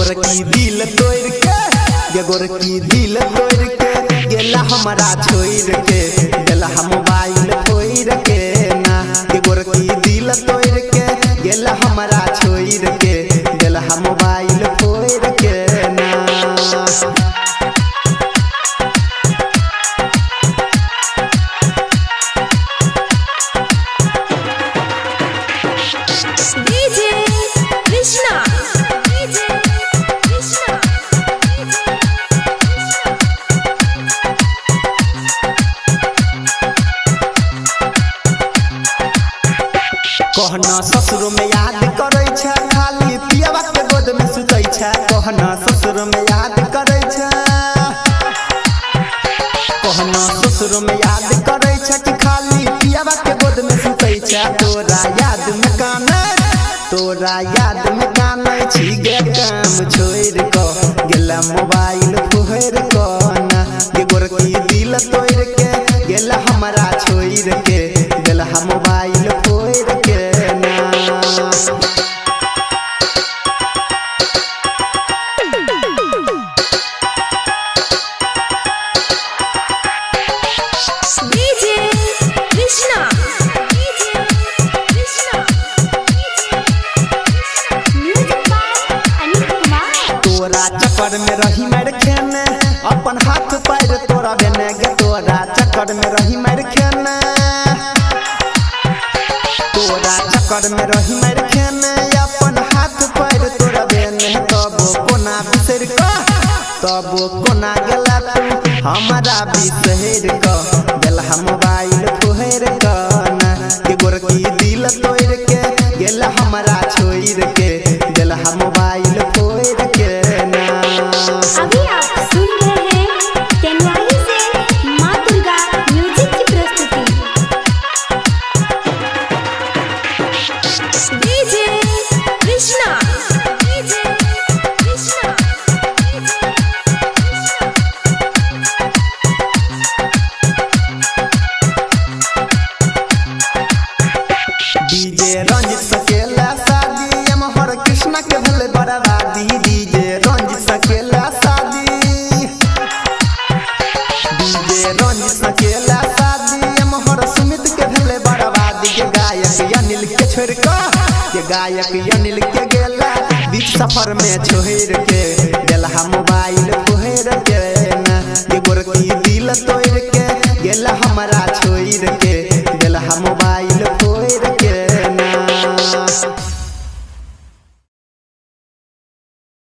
गोरकी दिल तोड़ के, ये गोरकी दिल तोड़ के गेला हमारा छोड़ के, गेला मोबाइल फोड़ के ना। ये गोरकी दिल तोड़ के गेला हमारा छोड़ के, गेला मोबाइल फोड़ के ना। कहना ससुर में याद करे छे, खाली पियावा के गोद में सुतै छे। कहना ससुर में याद करे छे, कहना ससुर में याद करे छे कि खाली पियावा के गोद में सुतै छे। तोरा याद में काने, तोरा याद में काने छी गे काम छोड़ के, गेला मोबाइल फोड़ के ना। ये गोरकी दिल तोड़ के गेला हमारा छोड़ के, गेला मोबाइल फोड़ के ना। तोरा चक्कर में रही मार खेने, अपन हाथ पैर तोरा बेने गे। तोरा चक्कर में रही मार खेने, तोरा चक्कर में रही मार खेने, अपन हाथ पैर तोरा बेने। तब कोना बिसर के, तब कोना गेला तू हमारा बिसर के, गेला मोबाइल फोड़ के ना। ये गोरकी दिल तोड़ के गेला हमारा छोड़ के, गेला मोबाइल फोड़ के ना। अभी आप सुन रहे हैं तेनवाली से माँ दुर्गा म्यूजिक की प्रस्तुति। DJ Krishna, DJ Krishna. DJ Ranjit सकेला शादी, एमहर कृष्णा के भले बर्बादी। डीजे रंजित सकेला शादी, डीजे रंजित सकेला शादी, एमहर सुमित के भले बर्बादी। के गायक अनिल के छोड़ के, के गायक अनिल के गेला बीच सफर में छोड़ के, गेला मोबाइल फोड़ के ना। ये गोरकी दिल तोड़ के गेला हमारा